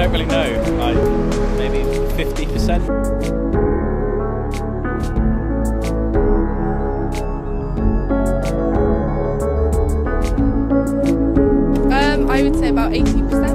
don't really know, like maybe 50%. I would say about 80%.